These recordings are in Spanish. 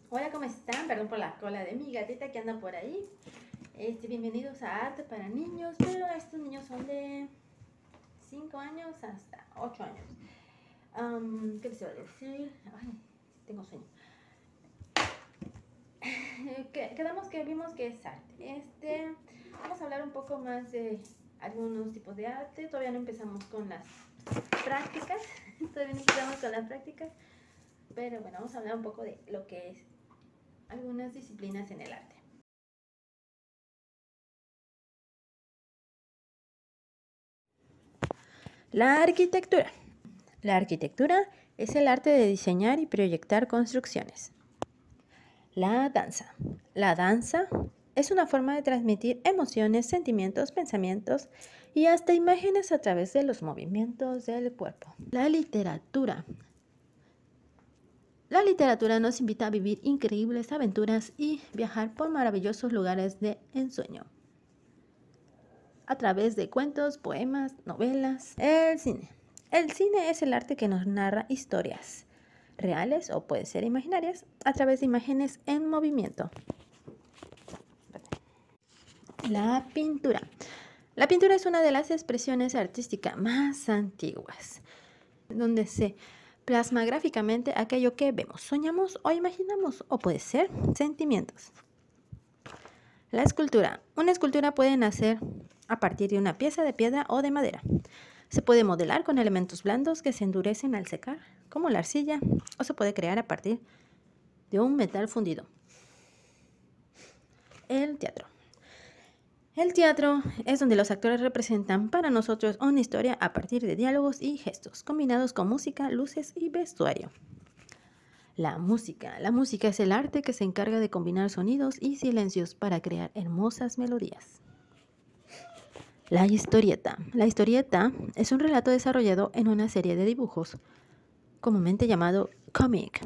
Hola, ¿cómo están? Perdón por la cola de mi gatita que anda por ahí. Bienvenidos a Arte para Niños, pero estos niños son de 5 años hasta 8 años. ¿Qué les iba a decir? Ay, tengo sueño. Quedamos que vimos que es arte. Vamos a hablar un poco más de algunos tipos de arte. Todavía no empezamos con las prácticas. Pero bueno, vamos a hablar un poco de lo que es algunas disciplinas en el arte. La arquitectura. La arquitectura es el arte de diseñar y proyectar construcciones. La danza. La danza es una forma de transmitir emociones, sentimientos, pensamientos y hasta imágenes a través de los movimientos del cuerpo. La literatura. La literatura nos invita a vivir increíbles aventuras y viajar por maravillosos lugares de ensueño. A través de cuentos, poemas, novelas. El cine. El cine es el arte que nos narra historias reales o puede ser imaginarias a través de imágenes en movimiento. La pintura. La pintura es una de las expresiones artísticas más antiguas, donde se plasma gráficamente aquello que vemos, soñamos o imaginamos, o puede ser sentimientos. La escultura. Una escultura puede nacer a partir de una pieza de piedra o de madera. Se puede modelar con elementos blandos que se endurecen al secar, como la arcilla, o se puede crear a partir de un metal fundido. El teatro. El teatro es donde los actores representan para nosotros una historia a partir de diálogos y gestos, combinados con música, luces y vestuario. La música. La música es el arte que se encarga de combinar sonidos y silencios para crear hermosas melodías. La historieta. La historieta es un relato desarrollado en una serie de dibujos, comúnmente llamado cómic.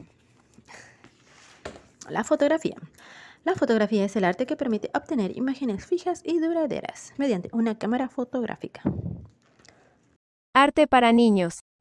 La fotografía. La fotografía es el arte que permite obtener imágenes fijas y duraderas mediante una cámara fotográfica. Arte para niños.